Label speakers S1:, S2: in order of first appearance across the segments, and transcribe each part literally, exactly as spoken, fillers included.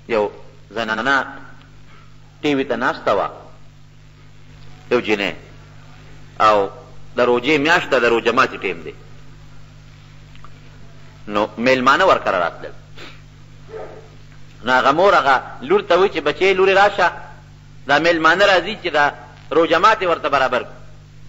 S1: یو زنانه ټي وي ته ناسته وه، یو جنۍ، او د روجې میاشت ده، د روژه ماتي ټیم دی. نو میلمانه ورکره راتلل. نو هغه مور هغه لور ته وایي چې بچې لورې راشه، دا میلمانه راځي چې دا روژه ماتې ورته برابر کړو.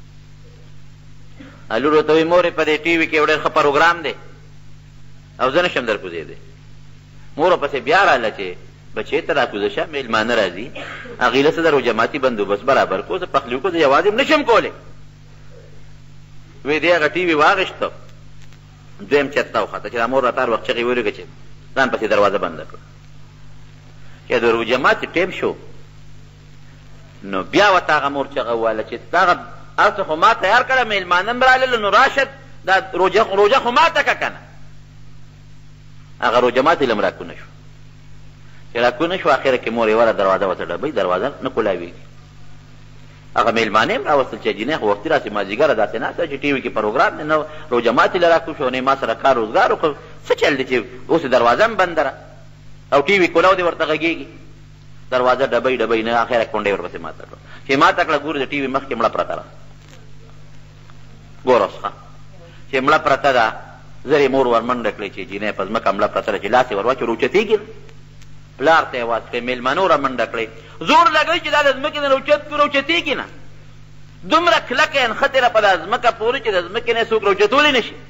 S1: لور ورته وایي مورې په دې ټي وي کې یو ډېر ښه پروګرام دی او زه نشم در کوزېدی. مور ورپسې بیا راله چې بچې ته را کوزه شه، میلمانه راځي، هغې له څه د روژه ماتي بندوبست برابر کړو، زه پخلي وکړو، زه یوازې هم نشم کولی. وی دی هغه ټي وي واغېسته، دویم چت ته وخته چې دا مور راته هر وخت چغې ورېږه چې ځان پسې دروازه بنده کړه. چې د روژه ماتي ټیم شو، نو بیا ورته هغه مور چغه وویله چې دغه هر څه خو ما تیار کړه، میلمانه هم رالله، نو راشه دا روژه خو ماته که که نه. هغه روژه ماتي له م راکونه شو. چې راکونه شو اخره کې مور یې وره دروازه ورته ډبوي، دروازه نه کولاوېږي. هغه میلمانه هم راوستل چې جینۍ خو وختي راسې مازدیګره داسې ناسته چې ټي وي کې پروګرام دی، نه روژه ماتي له راکو شو، نه ما سره کار روزګار وکړو، څه چل دی چې اوس دروازه هم بنده ده او ټي وي کولاو دی ورته غږېږي، دروازه ډبۍ ډبۍ نه اخره کونډۍ ورپسې ماته کړه. چې ماته کړه ګورې د ټي وي مخکې مړه پرته ده. ګوره اوس ښه چې مړه پرته ده، زر یې مور ور منډه کړې چې جینۍ په ځمکه مړه پرته ده، چې لاس یې ور واچو راوچتېږي. پلار ته یې واز کړې، میلمانو را منډه کړې، زور لګوي چې دا د ځمکې نه راوچت کړو، راوچتېږي نه. دومره کلکه نښتې ده په دا ځمکه پورې چې د ځمکې نه څوک راوچتولی نه شي.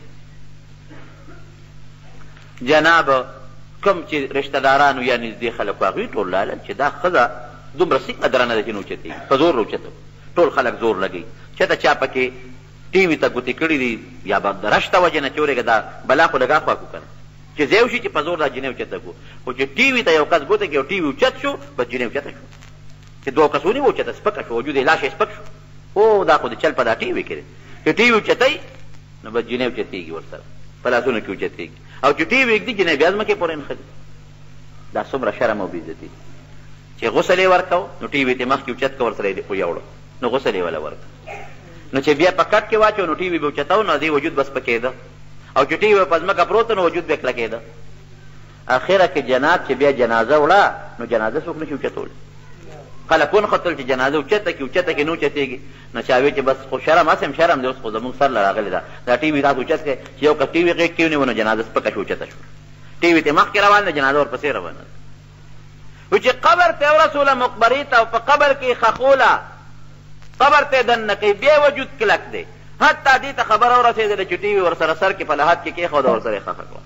S1: جناب کوم چې رشته دارانو یا نږدې خلک وو هغوی ټول لالل چې دا ښځه دومره څنګه درنه ده چې نه اوچتېږي، په زور راوچته. ټول خلک زور لګوي، چېرته چا پکې ټي وي ته ګوتې کړي دي یا به د رشته وجې نه چې ورېږه دا بلا خو لږا خوا کړو که نه، چې ځای وشي چې په زور دا جینۍ اوچته کړو. خو چې ټي وي ته یو کس ګوته کړي او ټي وي اوچت شو، بس جینۍ اوچته شو. چې دوه کس ونیو اوچته سپکه شو، وجود یې لاس یې سپک شو. او دا خو د چل په دا ټي وي کې دی، چې ټي وي اوچتوي نو بس جینۍ اوچتېږي ورسره، په لاسونو کې اوچتېږي. او چې ټي وي ږدي جینۍ بیا ځمکې پورې نښتي. دا څومره شرم او بېعزتي چې غسل یې ورکو، نو ټي وي ته مخکې اوچت که ورسره یې ویوړو، نو غسل یې وله ورکړه. نو چې بیا په کټ کې واچو نو ټي وي به اوچتو، نو دې وجود بس پکېده، او چې ټي وي په ځمکه پروت نو وجود به کلکېده. اخره کې جنات چې بیا جنازه وړه، نو جنازه څوک نه شي اوچتولی. خلک ونښتل چې جنازه اوچته کړي، اوچته کړي نه اوچتېږي. نو چا وایي چې بس خو شرم هسې هم شرم دی، اوس خو زمونږ سر له راغلې ده، دا ټي وي تاسو اوچت کړئ. چې یو کس ټي وي غېږ کې ونیو نو جنازه سپکه شو، اوچته شو. ټي وي ته مخکې روان ده، جنازه ورپسې روانه ده. و چې قبر ته ورسوله، مقبرې ته، او په قبر کې ښخوله، قبر ته دننه کوي، بیا وجود کلک دی. حتی دې ته خبره ورسېدله چې ټي وي ورسره سر کې په لحد کې کېښوده، ورسره یې ښخه کړه.